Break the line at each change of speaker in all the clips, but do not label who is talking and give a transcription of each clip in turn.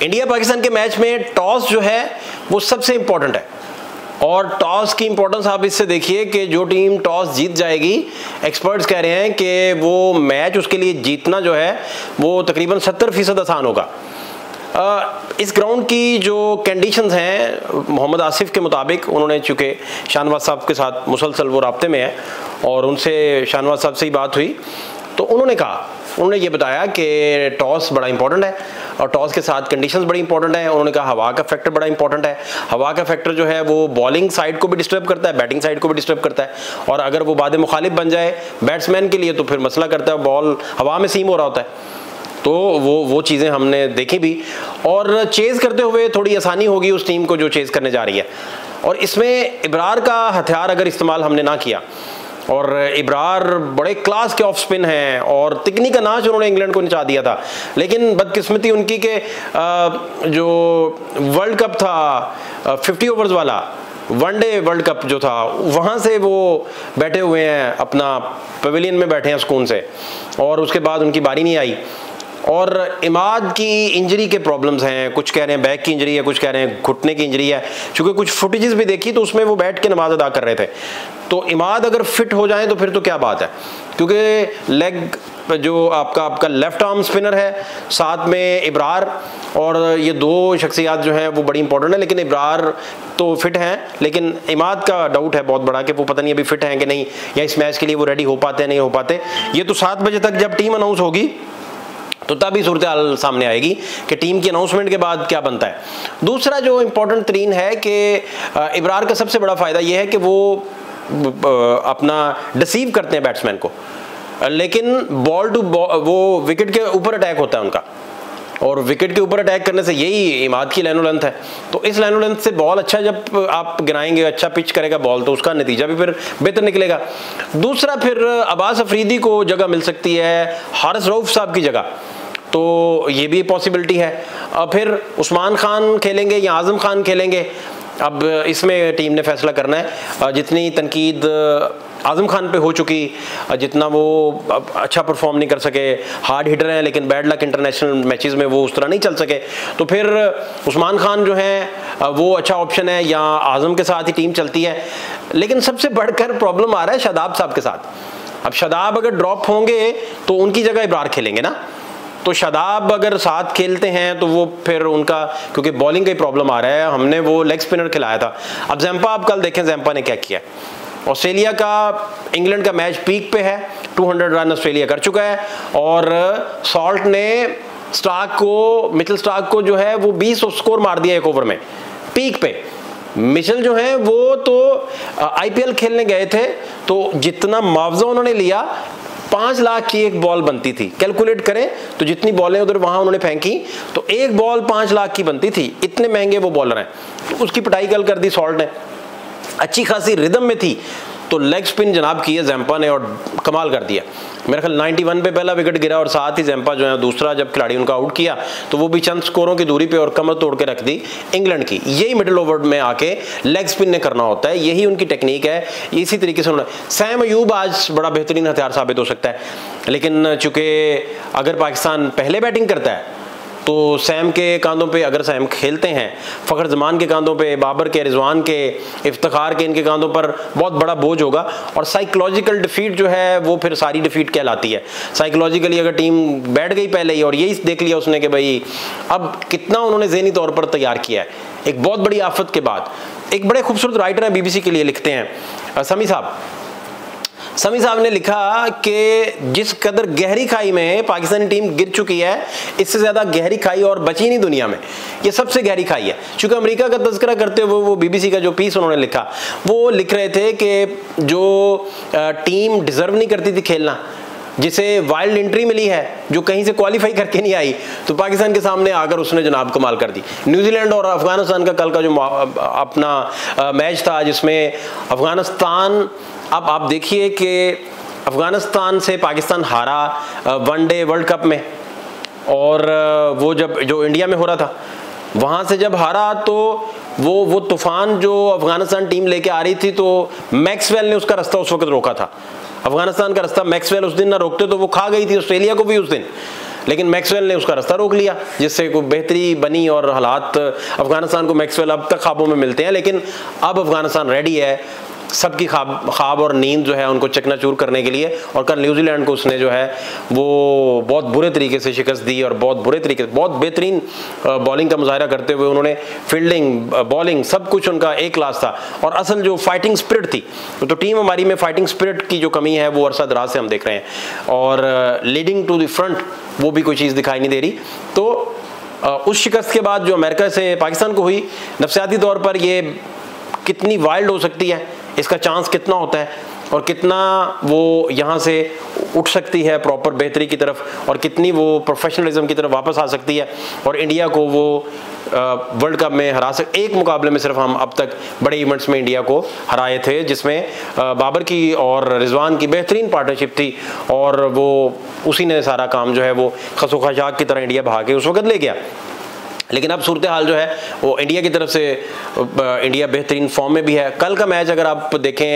India Pakistan के match में toss जो है वो सबसे इंपॉर्टेंट है, और टॉस की इंपॉर्टेंस आप इससे देखिए कि जो टीम टॉस जीत जाएगी, एक्सपर्ट्स कह रहे हैं कि वो मैच उसके लिए जीतना जो है वो तकरीबन 70% आसान होगा। इस ग्राउंड की जो कंडीशंस हैं मोहम्मद आसिफ के मुताबिक, उन्होंने चूँकि शाहनवाज साहब के साथ मुसलसल वो राब्ते में है और उनसे शाहनवाज साहब से ही बात हुई, तो उन्होंने ये बताया कि टॉस बड़ा इंपॉर्टेंट है और टॉस के साथ कंडीशंस बड़ी इंपॉर्टेंट है। उन्होंने कहा हवा का फैक्टर बड़ा इंपॉर्टेंट है। हवा का फैक्टर जो है वो बॉलिंग साइड को भी डिस्टर्ब करता है, बैटिंग साइड को भी डिस्टर्ब करता है, और अगर वो बाद मुखालिफ बन जाए बैट्समैन के लिए तो फिर मसला करता है, बॉल हवा में सीम हो रहा होता है। तो वो चीज़ें हमने देखी भी, और चेज़ करते हुए थोड़ी आसानी होगी उस टीम को जो चेज़ करने जा रही है। और इसमें इब्रार का हथियार अगर इस्तेमाल हमने ना किया, और इब्रार बड़े क्लास के ऑफ स्पिन हैं और तिकनी का नाच उन्होंने इंग्लैंड को नचा दिया था, लेकिन बदकिस्मती उनकी के जो वर्ल्ड कप था 50 ओवर्स वाला वनडे वर्ल्ड कप जो था, वहाँ से वो बैठे हुए हैं अपना पवेलियन में बैठे हैं सुकून से, और उसके बाद उनकी बारी नहीं आई। और इमाद की इंजरी के प्रॉब्लम्स हैं, कुछ कह रहे हैं बैक की इंजरी है, कुछ कह रहे हैं घुटने की इंजरी है। चूँकि कुछ फुटेजेस भी देखी तो उसमें वो बैठ के नमाज अदा कर रहे थे। तो इमाद अगर फिट हो जाए तो फिर तो क्या बात है, क्योंकि लेग जो आपका लेफ्ट आर्म स्पिनर है, साथ में इब्रार, और ये दो शख्सियात जो हैं वो बड़ी इंपॉर्टेंट है। लेकिन इब्रार तो फिट हैं, लेकिन इमाद का डाउट है बहुत बड़ा कि वो पता नहीं अभी फिट हैं कि नहीं, या इस मैच के लिए वो रेडी हो पाते हैं नहीं हो पाते। ये तो 7 बजे तक जब टीम अनाउंस होगी तो तभी सूरत हाल सामने आएगी कि टीम की अनाउंसमेंट के बाद क्या बनता है। दूसरा जो इम्पोर्टेंट तरीन है कि इब्रार का सबसे बड़ा फ़ायदा यह है कि वो अपना डिसीव करते हैं बैट्समैन को, लेकिन बॉल टू वो विकेट के ऊपर अटैक होता है उनका, और विकेट के ऊपर अटैक करने से यही इमाद की लाइनो लेंथ है। तो इस लाइनो लेंथ से बॉल अच्छा जब आप गिराएंगे, अच्छा पिच करेगा बॉल, तो उसका नतीजा भी फिर बेहतर निकलेगा। दूसरा फिर अब्बास अफरीदी को जगह मिल सकती है हारिस रऊफ साहब की जगह, तो ये भी पॉसिबिलिटी है। अब फिर उस्मान खान खेलेंगे या आजम खान खेलेंगे, अब इसमें टीम ने फैसला करना है। जितनी तनकीद आजम खान पे हो चुकी, जितना वो अच्छा परफॉर्म नहीं कर सके, हार्ड हिटर हैं लेकिन बैड लक इंटरनेशनल मैचेस में वो उस तरह नहीं चल सके, तो फिर उस्मान खान जो हैं वो अच्छा ऑप्शन है, या आजम के साथ ही टीम चलती है। लेकिन सबसे बढ़कर प्रॉब्लम आ रहा है शादाब साहब के साथ। अब शादाब अगर ड्रॉप होंगे तो उनकी जगह इब्रार खेलेंगे ना, तो शादाब अगर साथ खेलते हैं तो वो फिर उनका, क्योंकि बॉलिंग का ही प्रॉब्लम आ रहा है, हमने वो लेग स्पिनर खिलाया था। अब जैम्पा आप कल देखें जैम्पा ने क्या किया। ऑस्ट्रेलिया का इंग्लैंड का मैच पीक पे है, 200 रन ऑस्ट्रेलिया कर चुका है, और सॉल्ट ने मिचेल स्टार्क को जो है वो 20 स्कोर मार दिया एक ओवर में पीक पे। मिचेल जो है वो तो आईपीएल खेलने गए थे, तो जितना मुआवजा उन्होंने लिया 5 लाख की एक बॉल बनती थी, कैलकुलेट करें तो जितनी बॉलें उधर वहां उन्होंने फेंकी तो एक बॉल 5 लाख की बनती थी। इतने महंगे वो बॉलर हैं, तो उसकी पिटाई कल कर दी सॉल्ट ने। अच्छी खासी रिदम में थी तो लेग स्पिन जनाब की है जैम्पा ने और कमाल कर दिया। मेरे ख्याल 91 पे पहला विकेट गिरा, और साथ ही जैम्पा जो है दूसरा जब खिलाड़ी उनका आउट किया तो वो भी चंद स्कोरों की दूरी पे और कमर तोड़ के रख दी इंग्लैंड की। यही मिडिल ओवर में आके लेग स्पिन ने करना होता है, यही उनकी टेक्निक है। इसी तरीके से उन्होंने सैम अयूब आज बड़ा बेहतरीन हथियार साबित हो सकता है, लेकिन चूंकि अगर पाकिस्तान पहले बैटिंग करता है तो सैम के कांधों पे, अगर सैम खेलते हैं, फ़खर जमान के कांधों पे, बाबर के, रिजवान के, इफ्तिखार के, इनके कांधों पर बहुत बड़ा बोझ होगा। और साइकोलॉजिकल डिफीट जो है वो फिर सारी डिफीट कहलाती है। साइकोलॉजिकली अगर टीम बैठ गई पहले ही और यही देख लिया उसने कि भाई अब कितना उन्होंने ज़हनी तौर पर तैयार किया है एक बहुत बड़ी आफत के बाद। एक बड़े खूबसूरत राइटर हैं BBC के लिए, लिखते हैं समी साहब ने लिखा कि जिस कदर गहरी खाई में पाकिस्तानी टीम गिर चुकी है, इससे ज़्यादा गहरी खाई और बची नहीं दुनिया में। ये सबसे गहरी खाई है। चूँकि अमेरिका का तज़किरा करते हुए वो BBC का जो पीस उन्होंने लिखा, वो लिख रहे थे कि जो टीम डिज़र्व नहीं करती थी खेलना, जिसे वाइल्ड एंट्री मिली है, जो कहीं से क्वालिफाई करके नहीं आई, तो पाकिस्तान के सामने आकर उसने जनाब कमाल कर दी। न्यूजीलैंड और अफगानिस्तान का कल का जो अपना मैच था, जिसमें अफगानिस्तान, अब आप देखिए कि अफगानिस्तान से पाकिस्तान हारा वनडे वर्ल्ड कप में, और वो जो इंडिया में हो रहा था वहाँ से जब हारा तो वो तूफान जो अफगानिस्तान टीम लेके आ रही थी, तो मैक्सवेल ने उसका रास्ता उस वक्त रोका था। अफगानिस्तान का रास्ता मैक्सवेल उस दिन ना रोकते तो वो खा गई थी ऑस्ट्रेलिया को भी उस दिन। लेकिन मैक्सवेल ने उसका रास्ता रोक लिया, जिससे कोई बेहतरी बनी और हालात अफगानिस्तान को मैक्सवेल अब तक ख्वाबों में मिलते हैं। लेकिन अब अफगानिस्तान रेडी है सबकी ख्वाब और नींद जो है उनको चकनाचूर करने के लिए। और कल न्यूजीलैंड को उसने जो है वो बहुत बुरे तरीके से शिकस्त दी और बहुत बुरे तरीके से बहुत बेहतरीन बॉलिंग का मुजाहरा करते हुए उन्होंने फील्डिंग बॉलिंग सब कुछ उनका एक क्लास था। और असल जो फाइटिंग स्पिरिट थी, तो टीम हमारी में फाइटिंग स्पिरिट की जो कमी है वो अरसा दराज से हम देख रहे हैं। और लीडिंग टू द फ्रंट वो भी कोई चीज़ दिखाई नहीं दे रही। तो उस शिकस्त के बाद जो अमेरिका से पाकिस्तान को हुई, नफसियाती तौर पर ये कितनी वाइल्ड हो सकती है, इसका चांस कितना होता है और कितना वो यहाँ से उठ सकती है प्रॉपर बेहतरी की तरफ और कितनी वो प्रोफेशनलिज्म की तरफ वापस आ सकती है और इंडिया को वो वर्ल्ड कप में हरा सकते। एक मुकाबले में सिर्फ हम अब तक बड़े इवेंट्स में इंडिया को हराए थे, जिसमें बाबर की और रिजवान की बेहतरीन पार्टनरशिप थी और वो उसी ने सारा काम जो है वो खसो खशाक की तरह इंडिया बहा के उस वक्त ले गया। लेकिन अब सूरत हाल जो है वो इंडिया की तरफ से, इंडिया बेहतरीन फॉर्म में भी है। कल का मैच अगर आप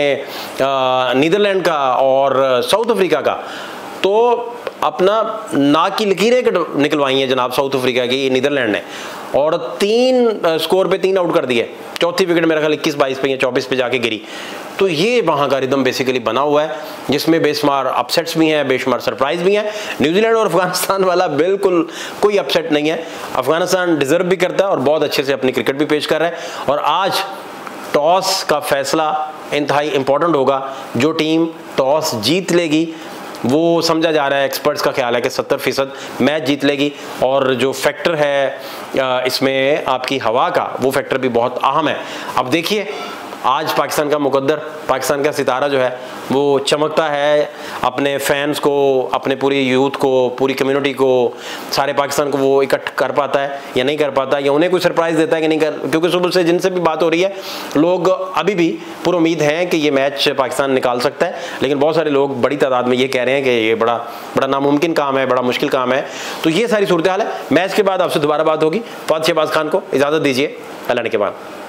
देखें नीदरलैंड का और साउथ अफ्रीका का, तो अपना नाक की लकीरें निकलवाई हैं जनाब साउथ अफ्रीका की नीदरलैंड ने, और 3 स्कोर पे 3 आउट कर दिए। चौथी विकेट मेरा ख्याल 21-22 पे या 24 पे जाके गिरी। तो ये वहाँ का रिदम बेसिकली बना हुआ है जिसमें बेशुमार अपसेट्स भी हैं, बेशुमार सरप्राइज भी हैं। न्यूजीलैंड और अफगानिस्तान वाला बिल्कुल कोई अपसेट नहीं है। अफगानिस्तान डिजर्व भी करता है और बहुत अच्छे से अपनी क्रिकेट भी पेश कर रहा है। और आज टॉस का फैसला इंतहाई इंपॉर्टेंट होगा। जो टीम टॉस जीत लेगी वो समझा जा रहा है, एक्सपर्ट्स का ख्याल है कि 70% मैच जीत लेगी। और जो फैक्टर है इसमें आपकी हवा का, वो फैक्टर भी बहुत अहम है। अब देखिए आज पाकिस्तान का मुकद्दर, पाकिस्तान का सितारा जो है वो चमकता है अपने फैंस को, अपने पूरी यूथ को, पूरी कम्युनिटी को, सारे पाकिस्तान को वो इकट्ठ कर पाता है या नहीं कर पाता, या उन्हें कोई सरप्राइज़ देता है कि नहीं कर। क्योंकि सुबह से जिनसे भी बात हो रही है लोग अभी भी पूरी उम्मीद हैं कि ये मैच पाकिस्तान निकाल सकता है। लेकिन बहुत सारे लोग बड़ी तादाद में ये कह रहे हैं कि ये बड़ा नामुमकिन काम है, बड़ा मुश्किल काम है। तो ये सारी सूरत हाल है। मैच के बाद आपसे दोबारा बात होगी। फवाद शहबाज खान को इजाज़त दीजिए, अल्लाह ने के बाद।